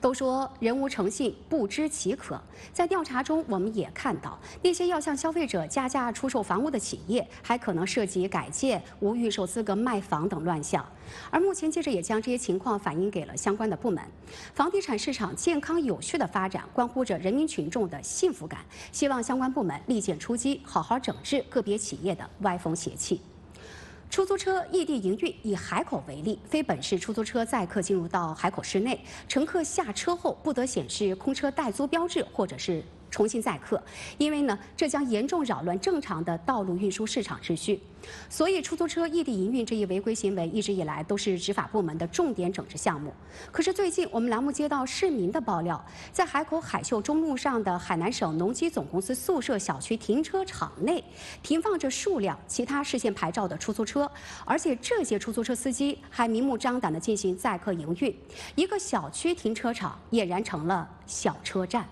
都说人无诚信，不知其可。在调查中，我们也看到那些要向消费者加价出售房屋的企业，还可能涉及改建、无预售资格卖房等乱象。而目前，记者也将这些情况反映给了相关的部门。房地产市场健康有序的发展，关乎着人民群众的幸福感。希望相关部门立剑出击，好好整治个别企业的歪风邪气。 出租车异地营运，以海口为例，非本市出租车载客进入到海口市内，乘客下车后不得显示空车待租标志，或者是重新载客，因为呢，这将严重扰乱正常的道路运输市场秩序。所以，出租车异地营运这一违规行为一直以来都是执法部门的重点整治项目。可是最近，我们栏目接到市民的爆料，在海口海秀中路上的海南省农机总公司宿舍小区停车场内，停放着数辆其他市县牌照的出租车，而且这些出租车司机还明目张胆地进行载客营运，一个小区停车场俨然成了小车站。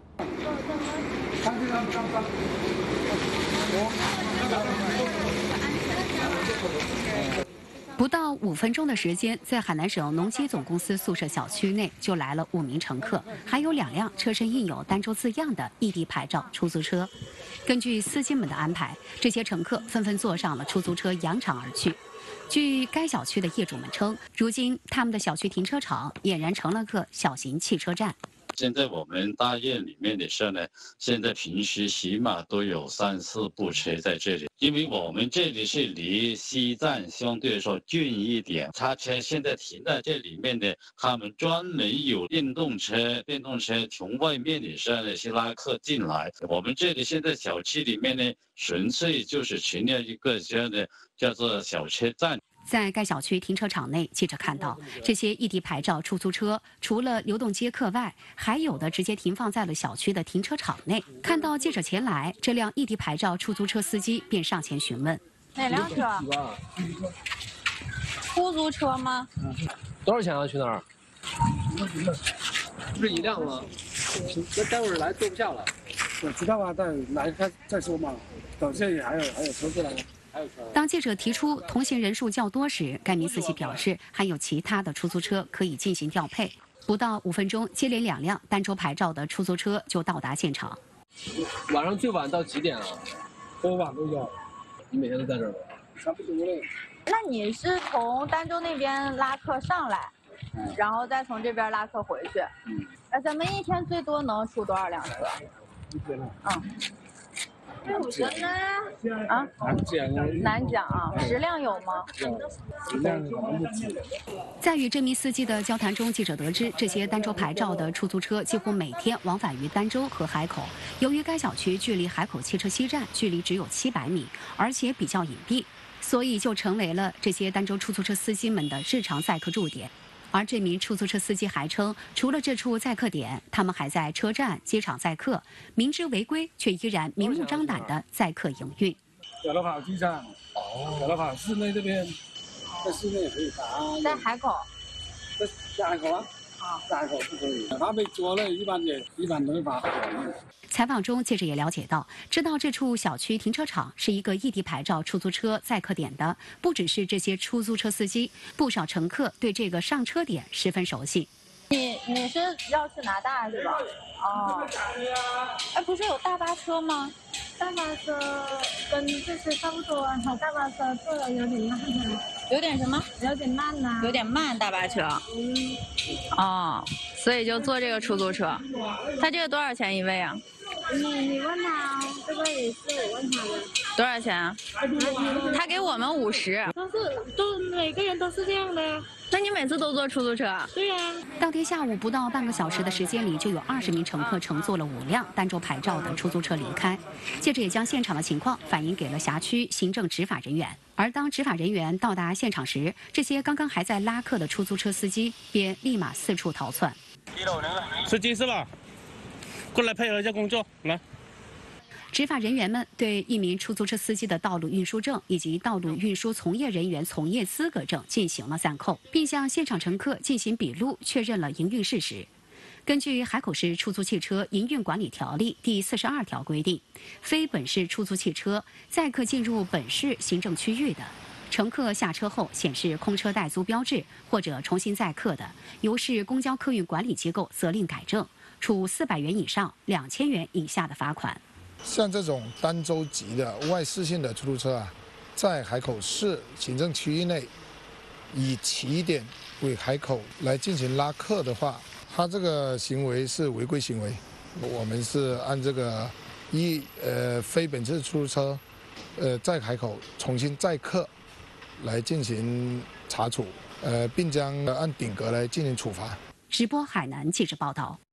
不到5分钟的时间，在海南省农机总公司宿舍小区内就来了5名乘客，还有2辆车身印有儋州字样的异地牌照出租车。根据司机们的安排，这些乘客纷纷坐上了出租车扬长而去。据该小区的业主们称，如今他们的小区停车场俨然成了个小型汽车站。 现在我们大院里面的车呢，现在平时起码都有3、4部车在这里，因为我们这里是离西站相对来说近一点，他车现在停在这里面的，他们专门有电动车从外面的车呢去拉客进来。我们这里现在小区里面呢，纯粹就是成了一个这样的叫做小车站。 在该小区停车场内，记者看到这些异地牌照出租车，除了流动接客外，还有的直接停放在了小区的停车场内。看到记者前来，这辆异地牌照出租车司机便上前询问：“ 哪辆车？出租车吗？ 多少钱啊？去那儿？ 不是1辆吗？那待会儿来坐不下了。 我知道啊，但来再说嘛。等现在还有车子来。 当记者提出同行人数较多时，该名司机表示还有其他的出租车可以进行调配。不到5分钟，接连2辆儋州牌照的出租车就到达现场。 晚上最晚到几点啊？ 多晚都有。 你每天都在这儿吗？ 差不多嘞。 那你是从儋州那边拉客上来，然后再从这边拉客回去。那咱们一天最多能出多少辆车？ 一天了。 啊，难讲啊 10 辆有吗 ？10辆不止。 在与这名司机的交谈中，记者得知，这些儋州牌照的出租车几乎每天往返于儋州和海口。由于该小区距离海口汽车西站距离只有700米，而且比较隐蔽，所以就成为了这些儋州出租车司机们的日常载客驻点。 而这名出租车司机还称，除了这处载客点，他们还在车站、机场载客，明知违规却依然明目张胆地载客营运。 有的跑机场，有的跑市内这边，在市内也可以打。 在海口， 在海口啊，在海口不可以，他被捉了，一般都会罚款。 采访中，记者也了解到，知道这处小区停车场是一个异地牌照出租车载客点的，不只是这些出租车司机，不少乘客对这个上车点十分熟悉。 你是要去拿大是吧？哦，哎，不是有大巴车吗？ 大巴车跟这些差不多，大巴车坐的有点慢， 有点什么？ 有点慢呐、 有点慢，大巴车。哦，所以就坐这个出租车。他这个多少钱一位啊？ 你问他，这个也是我问他的。 多少钱啊？他给我们50。 都每个人都是这样的。 那你每次都坐出租车？ 对呀。 当天下午不到半个小时的时间里，就有20名乘客乘坐了5辆儋州牌照的出租车离开。记者也将现场的情况反映给了辖区行政执法人员。而当执法人员到达现场时，这些刚刚还在拉客的出租车司机便立马四处逃窜。 司机是吧？过来配合一下工作，来。 执法人员们对一名出租车司机的道路运输证以及道路运输从业人员从业资格证进行了暂扣，并向现场乘客进行笔录，确认了营运事实。根据海口市出租汽车营运管理条例第42条规定，非本市出租汽车载客进入本市行政区域的， 乘客下车后显示空车代租标志或者重新载客的，由市公交客运管理机构责令改正，处400元以上2000元以下的罚款。 像这种单周级的外市性的出租车啊，在海口市行政区域内以起点为海口来进行拉客的话，它这个行为是违规行为。我们是按这个非本次出租车在海口重新载客来进行查处，并将按顶格来进行处罚。 直播海南记者报道。